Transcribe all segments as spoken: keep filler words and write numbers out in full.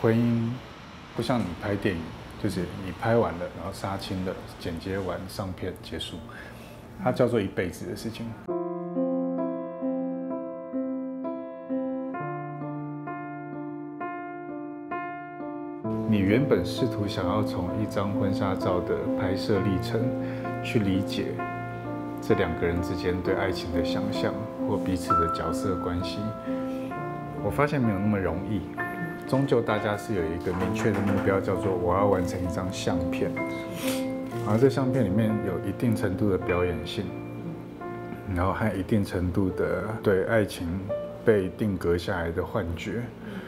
婚姻不像你拍电影，就是你拍完了，然后杀青了，剪接完上片结束，它叫做一辈子的事情。你原本试图想要从一张婚纱照的拍摄历程去理解这两个人之间对爱情的想象或彼此的角色关系，我发现没有那么容易。终究大家是有一个明确的目标，叫做我要完成一张相片，而这相片里面有一定程度的表演性，然后还有一定程度的对爱情被定格下来的幻觉。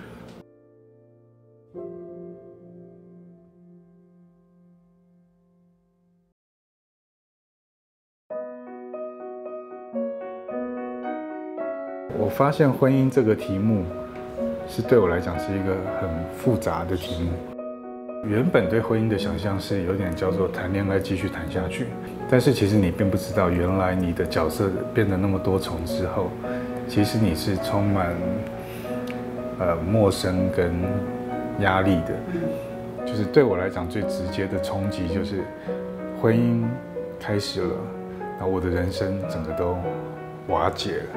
我发现婚姻这个题目是对我来讲是一个很复杂的题目。原本对婚姻的想象是有点叫做谈恋爱继续谈下去，但是其实你并不知道，原来你的角色变得那么多重之后，其实你是充满呃陌生跟压力的。就是对我来讲最直接的冲击就是婚姻开始了，然后我的人生整个都瓦解了。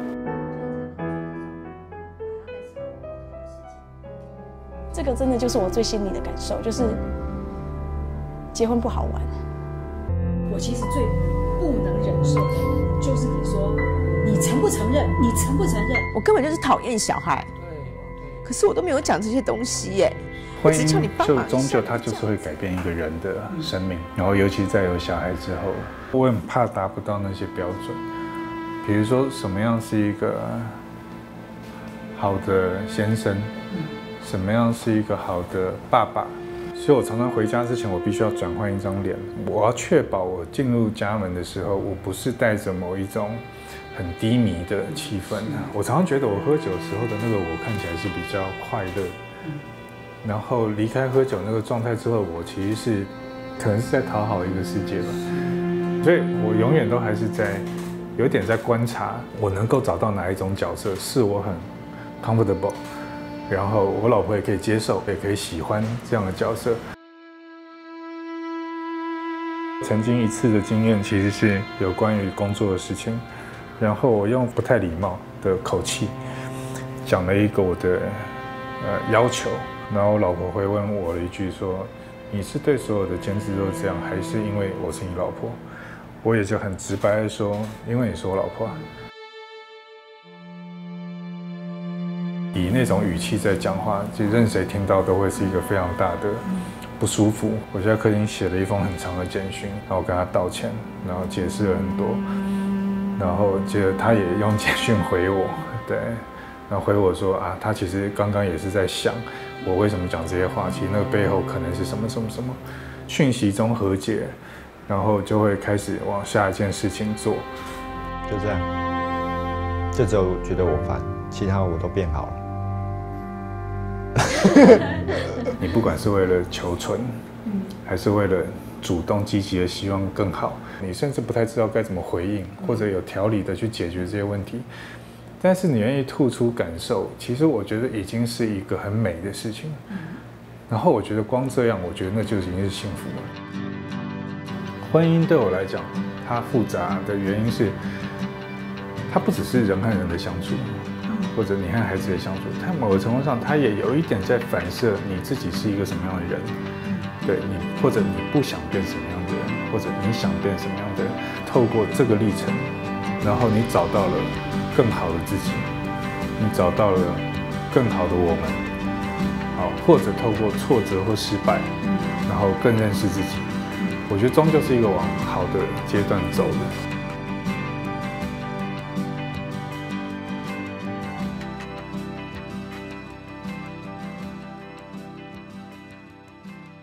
这个真的就是我最心里的感受，就是结婚不好玩。 我其实最不能忍受的就是你说你承不承认，你承不承认？ 我根本就是讨厌小孩，可是我都没有讲这些东西耶。 婚姻就终究它就是会改变一个人的生命，然后尤其在有小孩之后，我很怕达不到那些标准。比如说什么样是一个好的先生？什么样是一个好的爸爸？所以我常常回家之前，我必须要转换一张脸。我要确保我进入家门的时候，我不是带着某一种很低迷的气氛。我常常觉得我喝酒时候的那个我看起来是比较快乐，然后离开喝酒那个状态之后，我其实是可能是在讨好一个世界吧。所以我永远都还是在有点在观察，我能够找到哪一种角色是我很 comfortable。然后我老婆也可以接受，也可以喜欢这样的角色。曾经一次的经验其实是有关于工作的事情，然后我用不太礼貌的口气讲了一个我的呃要求，然后我老婆会问我了一句说：“你是对所有的兼职都这样，还是因为我是你老婆？”我也就很直白的说：“因为你是我老婆。”以那种语气在讲话，其实任谁听到都会是一个非常大的不舒服。我就在客厅写了一封很长的简讯，然后跟他道歉，然后解释了很多，然后接着他也用简讯回我，对，然后回我说啊，他其实刚刚也是在想我为什么讲这些话，其实那个背后可能是什么什么什么，讯息中和解，然后就会开始往下一件事情做， 就这样，就只有觉得我烦，其他我都变好了。 你不管是为了求存，还是为了主动积极的希望更好，你甚至不太知道该怎么回应，或者有条理的去解决这些问题。但是你愿意吐出感受，其实我觉得已经是一个很美的事情。然后我觉得光这样，我觉得那就已经是幸福了。婚姻对我来讲，它复杂的原因是，它不只是人和人的相处。或者你和孩子的相处，它某个程度上，它也有一点在反射你自己是一个什么样的人，对你，或者你不想变什么样的人，或者你想变什么样的人。透过这个历程，然后你找到了更好的自己，你找到了更好的我们，好，或者透过挫折或失败，然后更认识自己。我觉得终究是一个往好的阶段走的。